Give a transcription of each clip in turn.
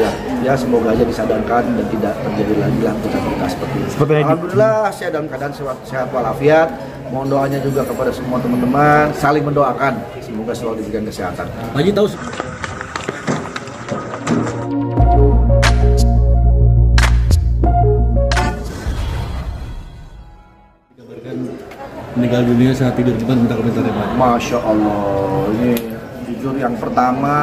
ya. Ya semoga aja disadarkan dan tidak terjadi lagi lah berita-berita seperti ini. Alhamdulillah saya dalam keadaan sehat walafiat. Mohon doanya juga kepada semua teman-teman, saling mendoakan semoga selalu diberikan kesehatan. Pak Haji tahu meninggal dunia saat tidur, gimana minta komentarnya Pak? Masya Allah, ini jujur yang pertama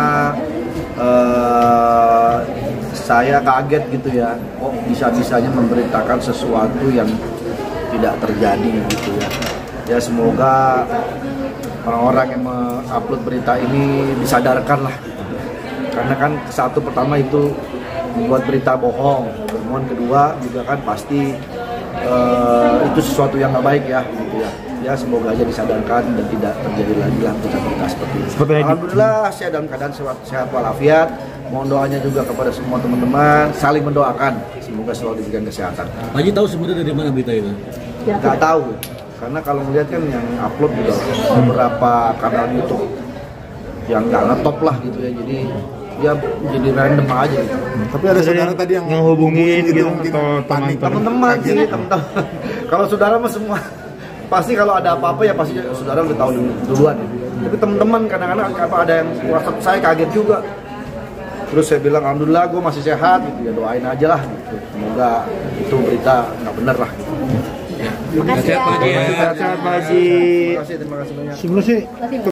saya kaget gitu ya, kok bisa-bisanya memberitakan sesuatu yang tidak terjadi gitu ya. Ya semoga orang-orang yang mengupload berita ini disadarkan lah gitu. Karena kan satu pertama itu membuat berita bohong, kemudian kedua juga kan pasti itu sesuatu yang nggak baik ya gitu ya. Ya semoga aja disadarkan dan tidak terjadi lagi lah berita-berita seperti ini. Alhamdulillah saya dalam keadaan sehat walafiat. Mohon doanya juga kepada semua teman-teman, saling mendoakan semoga selalu diberikan kesehatan. Pak Haji tahu sebenarnya dari mana berita itu? Nggak tahu, karena kalau melihat kan yang upload juga beberapa kanal YouTube yang nggak ngetop lah gitu ya, jadi random aja gitu. Tapi ada saudara tadi yang hubungin gitu atau panik. Teman-teman sih, teman-teman. Kalau saudara mah semua pasti kalau ada apa-apa ya pasti saudara udah tahu duluan ya. Tapi teman-teman kadang-kadang ada yang WhatsApp saya kaget juga. Terus saya bilang alhamdulillah gue masih sehat gitu ya, doain aja lah gitu. Semoga itu berita nggak benar lah gitu. Terima kasih Pak Haji. Terima kasih banyak. Sebelum sih